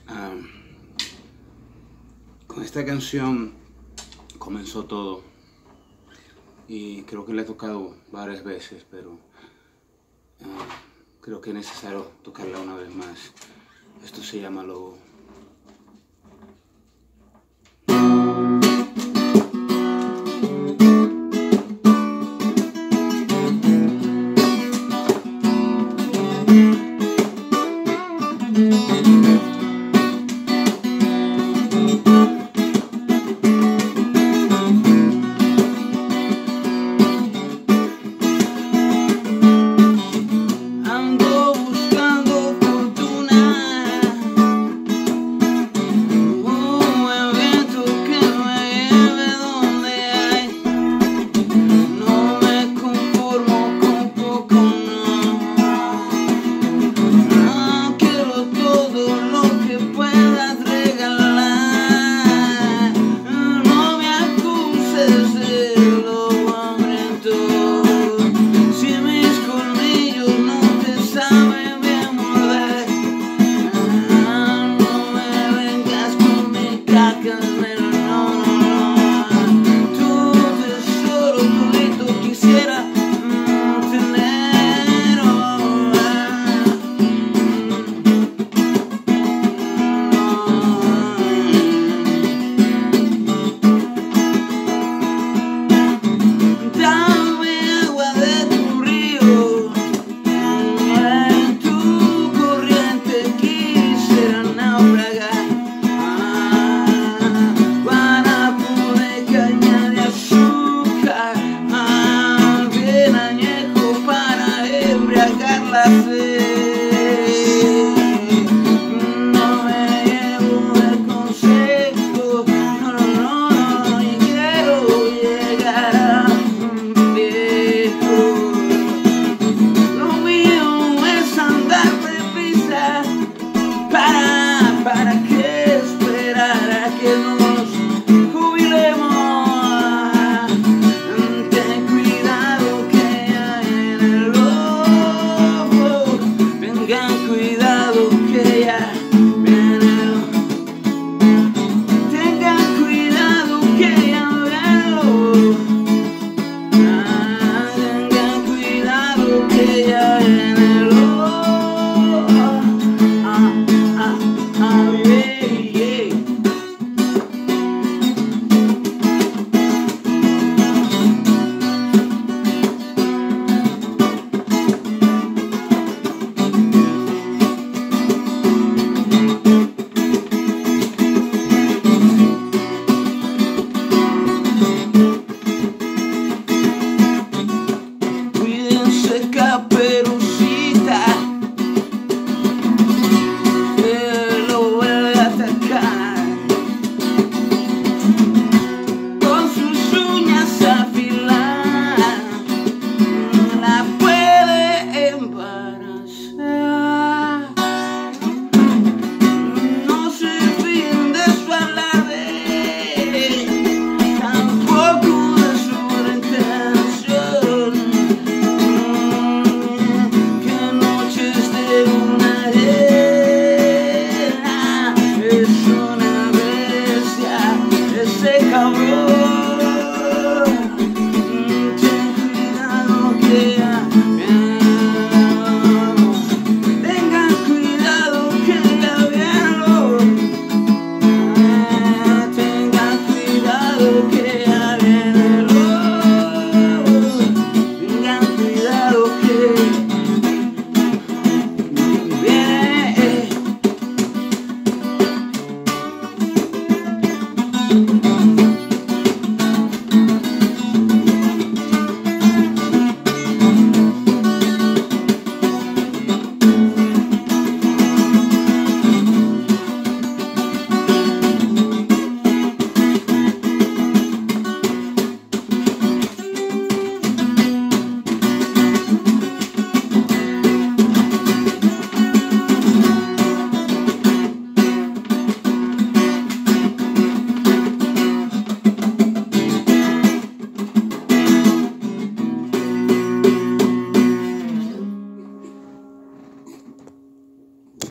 Ah, con esta canción comenzó todo y creo que la he tocado varias veces, pero creo que es necesario tocarla una vez más. Esto se llama Lobo. Ando buscando fortuna, un evento que me lleve donde hay. No me conformo con poco, no quiero todo lo que puedas regalar. No me acuses de lo hambriento, si mis colmillos no te saben bien morder. No me vengas con mi caca.